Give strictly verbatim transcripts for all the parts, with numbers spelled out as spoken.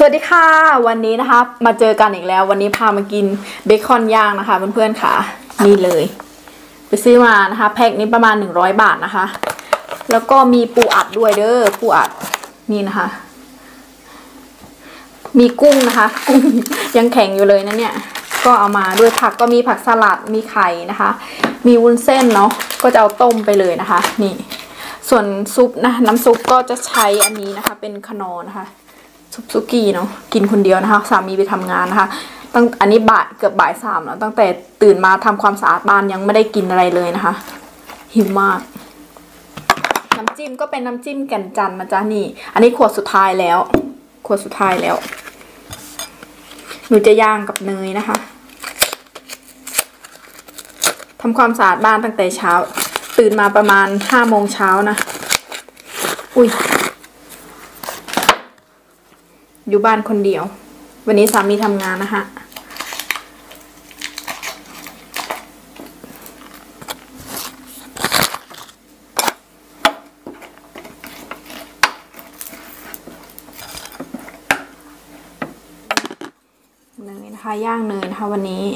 วัสดีค่ะวันนี้นะคะมาเจอกันอีกแล้ววันนี้พามากินเบคอนย่างนะคะเพื่อนๆค่ะนี่เลยไปซื้อมานะคะแพ็คนี้ประมาณหนึ่งร้อยบาทนะคะแล้วก็มีปูอัดด้วยเด้อปูอัดนี่นะคะมีกุ้งนะคะกุ้งยังแข็งอยู่เลยนะเนี่ยก็เอามาด้วยผักก็มีผักสลัดมีไข่นะคะมีวุ้นเส้นเนาะก็จะเอาต้มไปเลยนะคะนี่ส่วนซุปนะน้ำซุปก็จะใช้อันนี้นะคะเป็นคนอนะคะซุปซุกี้เนาะกินคนเดียวนะคะสามีไปทำงานนะคะตั้งอันนี้บ่ายเกือบบ่ายสามแล้วตั้งแต่ตื่นมาทำความสะอาดบ้านยังไม่ได้กินอะไรเลยนะคะหิวมากน้ำจิ้มก็เป็นน้ำจิ้มแก่นจันทร์นะจ๊ะนี่อันนี้ขวดสุดท้ายแล้วขวดสุดท้ายแล้วหนูจะย่างกับเนยนะคะทำความสะอาดบ้านตั้งแต่เช้าตื่นมาประมาณห้าโมงเช้านะอุ้ยอยู่บ้านคนเดียววันนี้สามีทำงานนะคะเนยนะคะย่างเนยนะคะวันนี้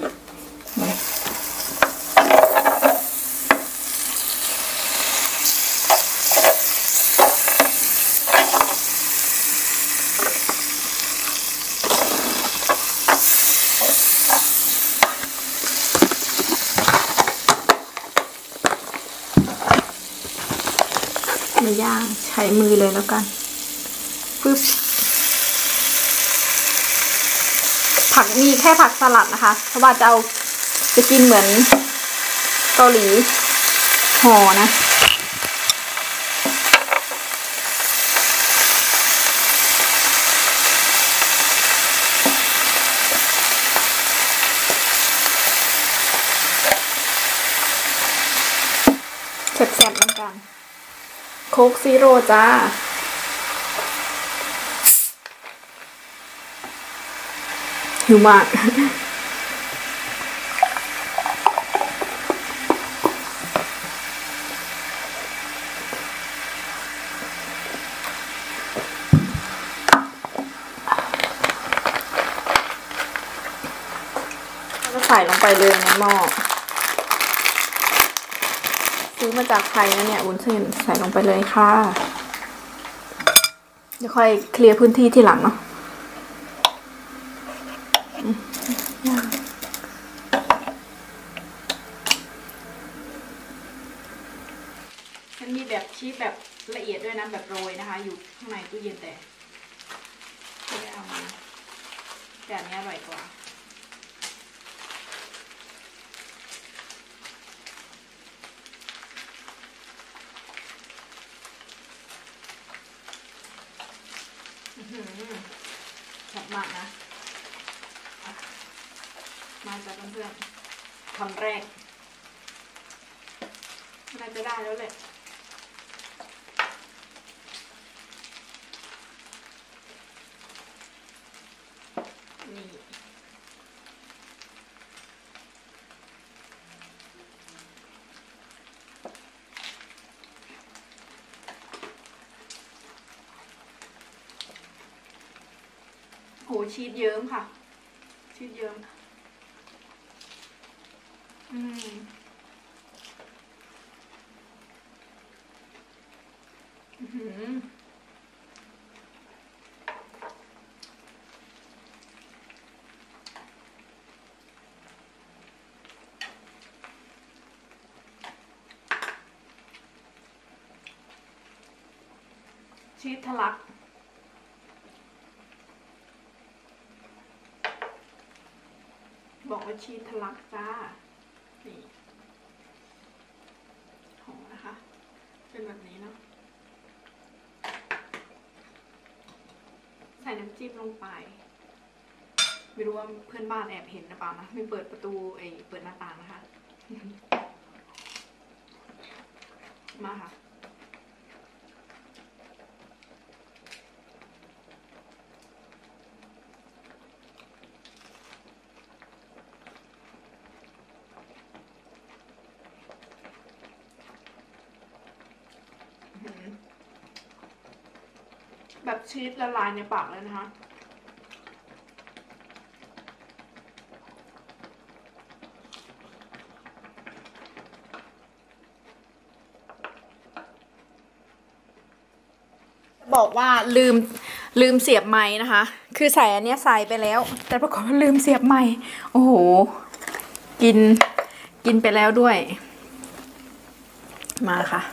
มาย่างใช้มือเลยแล้วกันปึ๊บผักมีแค่ผักสลัดนะคะเพราะว่าจะเอาจะกินเหมือนเกาหลีห่อนะแซ่บๆเหมือนกันโค้กซีโร่จ้าหิวมากก็ใส่ลงไปเลยในหม้อซื้อมาจากไทยนะเนี่ยวุ้นเส้นใส่ลงไปเลยค่ะเดี๋ยวค่อยเคลียร์พื้นที่ที่หลังเนาะฉันมีแบบชีสแบบละเอียดด้วยนะแบบโรยนะคะอยู่ข้างในตู้เย็นแต่ไม่ได้เอามาแต่อันนี้อร่อยกว่าชอบมากนะมาจากเพื่อนๆคำแรกน่าจะได้แล้วแหละนี่โหชีสเยิ้มค่ะชีสเยิ้มอืมอืมชีสทะลักบอกว่าชีสทะลักจ้านี่หอมนะคะเป็นแบบนี้เนาะใส่น้ำจิ้มลงไปไม่รู้ว่าเพื่อนบ้านแอบเห็นหรือเปล่านะไม่เปิดประตูไอ้เปิดหน้าต่างนะคะมาค่ะแบบชีสละลายในปากเลยนะคะบอกว่าลืมลืมเสียบไม้นะคะ คือใส่อันเนี้ยใส่ไปแล้วแต่ปรากฏว่าลืมเสียบไม้โอ้โหกินกินไปแล้วด้วยมาค่ะ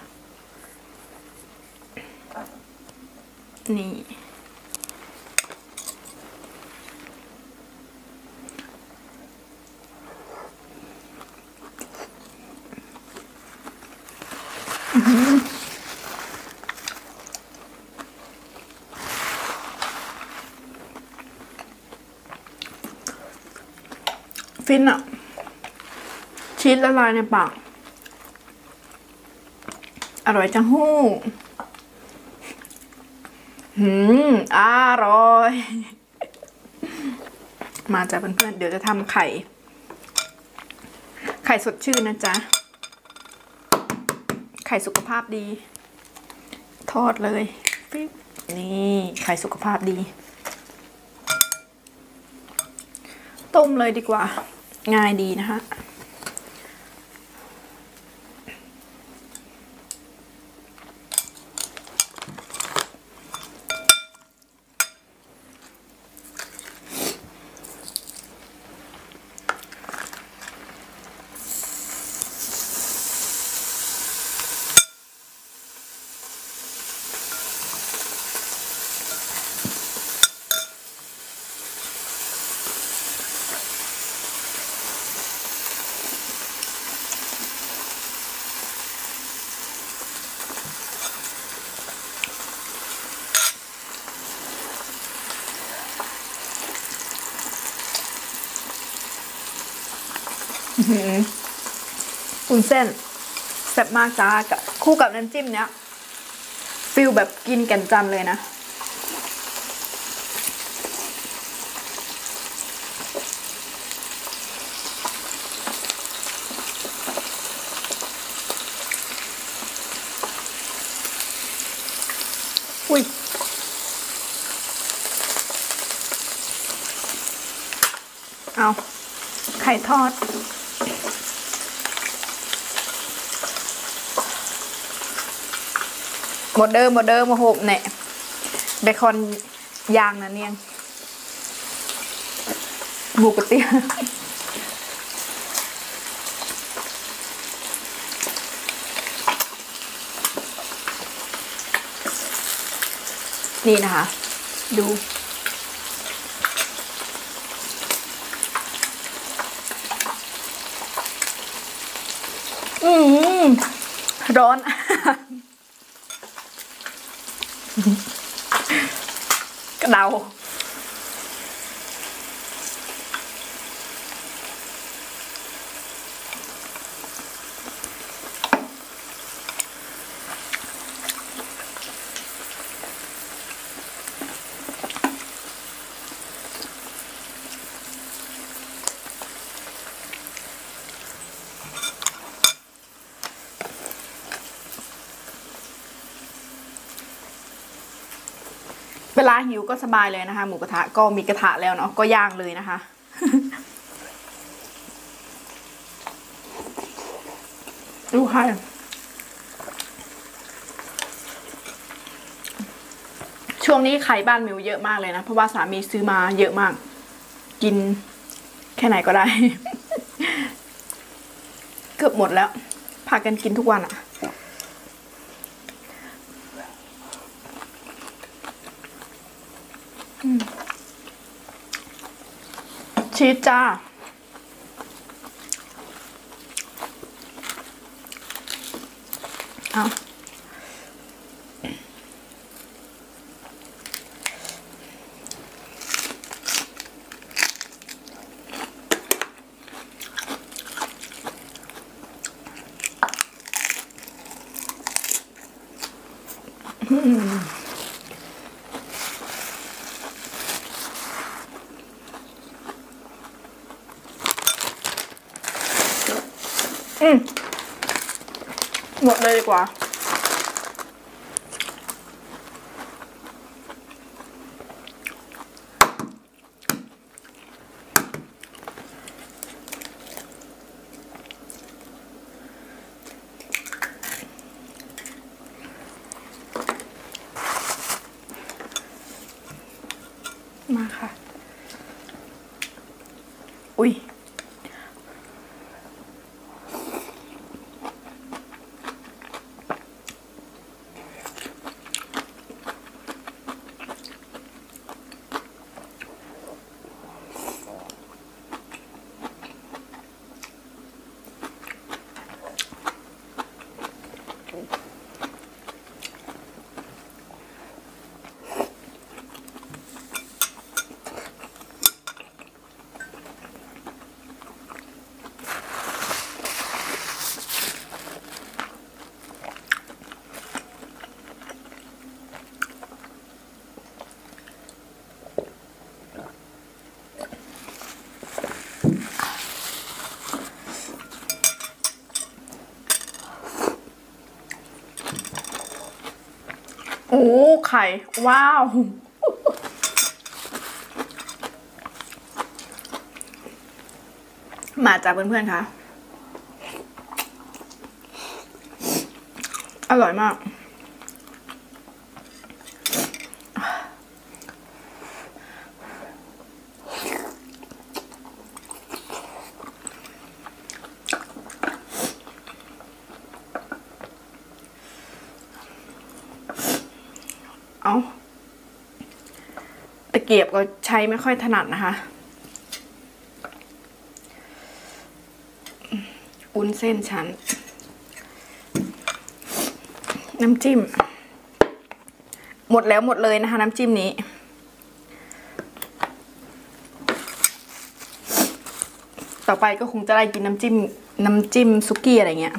นี่ฟินอะชีสละลายในปากอร่อยจังหู้หืมอร่อยมาจ้ะเพื่อนๆเดี๋ยวจะทำไข่ไข่สดชื่นนะจ๊ะไข่สุขภาพดีทอดเลยนี่ไข่สุขภาพดีต้มเลยดีกว่าง่ายดีนะคะวุ้นเส้นแซ่บมากจ้าคู่กับน้ำจิ้มเนี้ยฟิลแบบกินแก่นจันเลยนะอุ้ยเอาไข่ทอดหมดเดิมหมดเดิมมาหกเนี่ยเบคอนย่างนะเนี่ยหมูกระเทียมนี่นะคะดูอืมร้อนกระเดาเวลาหิวก็สบายเลยนะคะหมูกระทะก็มีกระทะแล้วเนาะก็ย่างเลยนะคะดูค่ะช่วงนี้ไข่บ้านมิวเยอะมากเลยนะเพราะว่าสามีซื้อมาเยอะมากกินแค่ไหนก็ได้ เกือบหมดแล้วพากันกินทุกวันอะชีสจ้าเอาอืมอืมหมดเลยดีกว่าอุ้ยโอ้ไข่ว้าวมาจากเพื่อนๆค่ะอร่อยมากเอาตะเกียบก็ใช้ไม่ค่อยถนัดนะคะวุ้นเส้นฉันน้ำจิ้มหมดแล้วหมดเลยนะคะน้ำจิ้มนี้ต่อไปก็คงจะได้กินน้ำจิ้มน้ำจิ้มซุกี้อะไรเงี้ย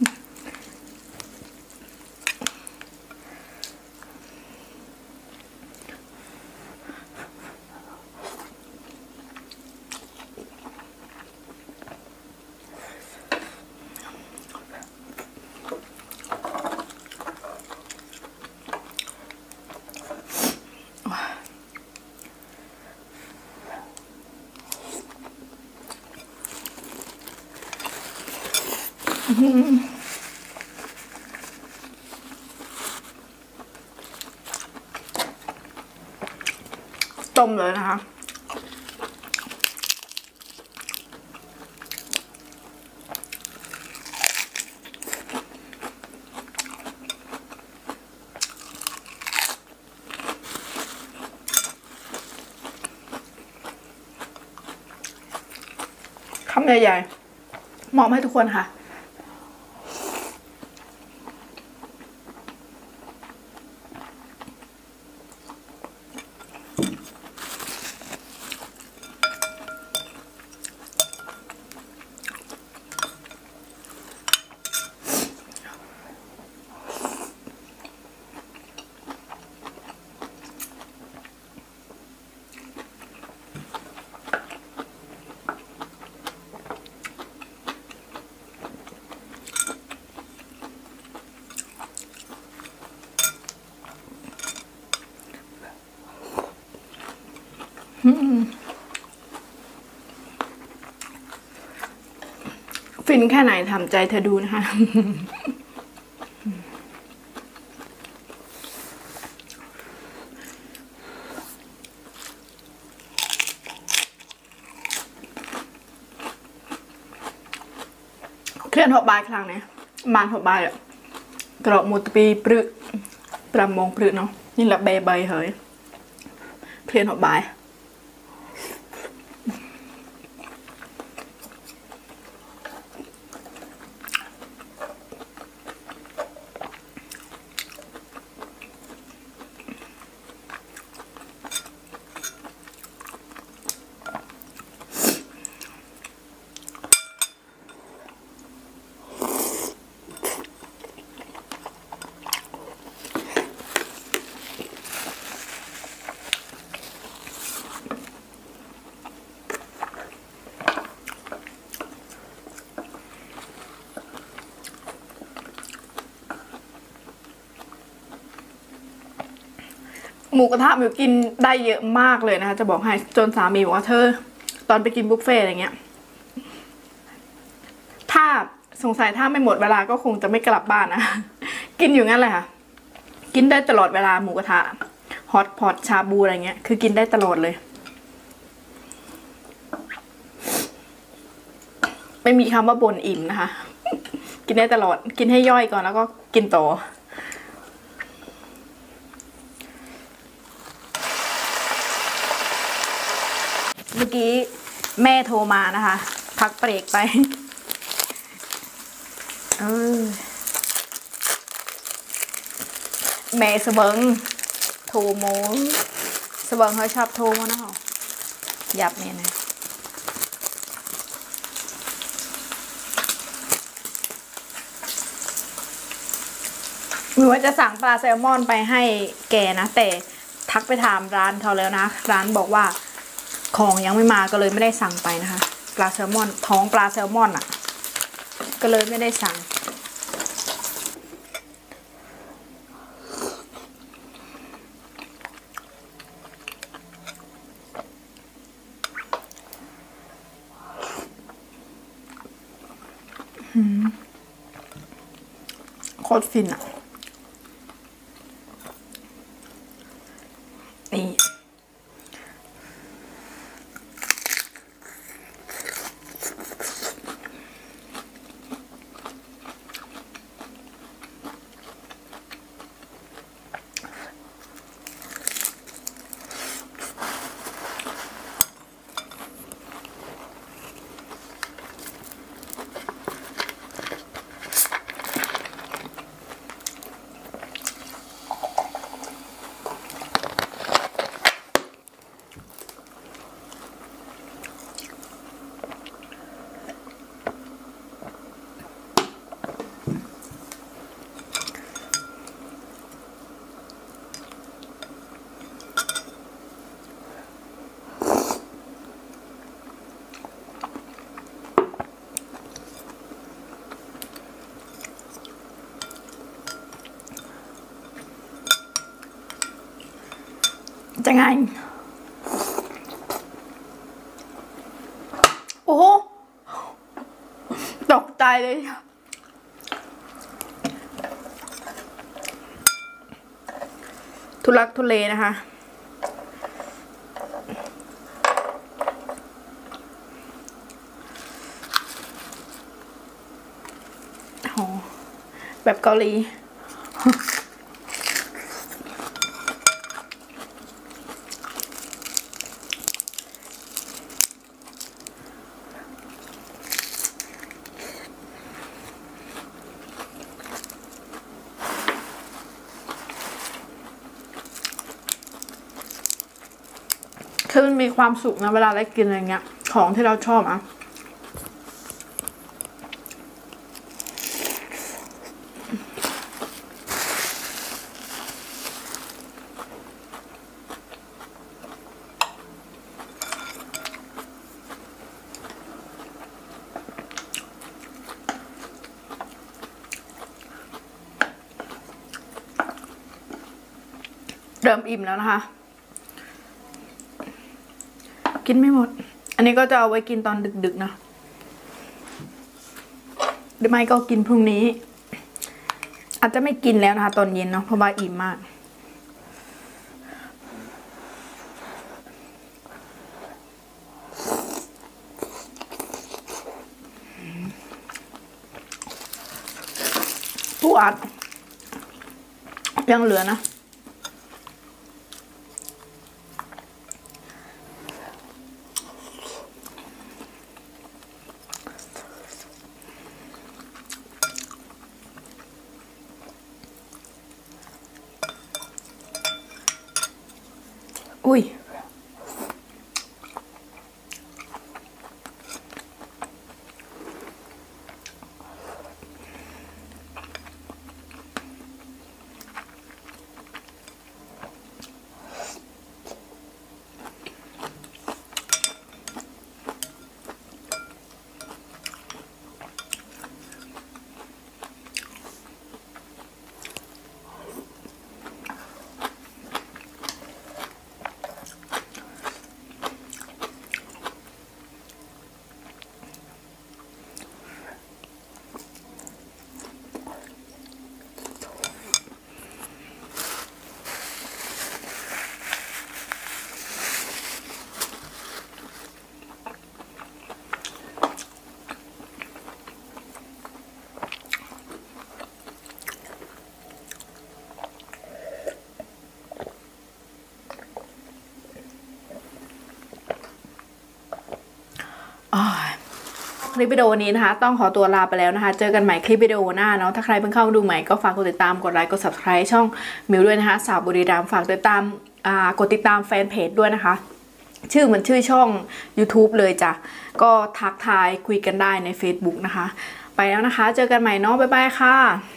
ต้มเลยนะคะคำใหญ่ๆเหมาะให้ทุกคนค่ะฟินแค่ไหนทำใจเธอดูนะคะเคลื่อนหกบายครั้งนี้มานหกบายอะกรอบมูตปีปรึประมงปรึเนาะนี่แหละเบย์ใบเหยเคลื่อนหกบายหมูกระทะมิวกินได้เยอะมากเลยนะคะจะบอกให้จนสามีบอกว่าเธอตอนไปกินบุฟเฟ่อะไรเงี้ยถ้าสงสัยถ้าไม่หมดเวลาก็คงจะไม่กลับบ้านนะกินอยู่งั้นเลยค่ะกินได้ตลอดเวลาหมูกระทะฮอตพอตชาบูอะไรเงี้ยคือกินได้ตลอดเลยไม่มีคำว่าบ่นอิ่มนะคะกินได้ตลอดกินให้ย่อยก่อนแล้วก็กินต่อเมื่อกี้แม่โทรมานะคะพักเบรกไปเออแม่สเบิงโทรโมสเบิงเขาชอบโทรมานะเหรอหยับเนี่ยนะหนูว่าจะสั่งปลาแซลมอนไปให้แกนะแต่ทักไปถามร้านเขาแล้วนะร้านบอกว่าของยังไม่มาก็เลยไม่ได้สั่งไปนะคะปลาแซลมอนท้องปลาแซลมอนอ่ะก็เลยไม่ได้สั่งโคตรฟินอ่ะนี่จะไงโอ้โหตกใจเลยทุลักทุเลนะคะโอ้แบบเกาหลีคือมันมีความสุขนะเวลาได้กินอะไรเงี้ยของที่เราชอบอ่ะเริ่มอิ่มแล้วนะคะกินไม่หมดอันนี้ก็จะเอาไว้กินตอนดึกๆนะหรือไม่ก็กินพรุ่งนี้อาจจะไม่กินแล้วนะคะตอนเย็นเนาะเพราะว่าอิ่มมากปูอัดยังเหลือนะอุ้ยคลิปวิดีโอนี้นะคะต้องขอตัวลาไปแล้วนะคะเจอกันใหม่คลิปวิดีโอหน้าเนาะถ้าใครเพิ่งเข้ามาดูใหม่ก็ฝากกดติดตามกดไลค์กด ซับสไครบ์ ช่องมิวด้วยนะคะสาวบุรีรัมย์ฝากติดตามอ่ากดติดตามแฟนเพจด้วยนะคะชื่อเหมือนชื่อช่อง ยูทูบ เลยจ้ะก็ทักทายคุยกันได้ใน เฟซบุ๊ก นะคะไปแล้วนะคะเจอกันใหม่เนาะบ๊ายบายค่ะ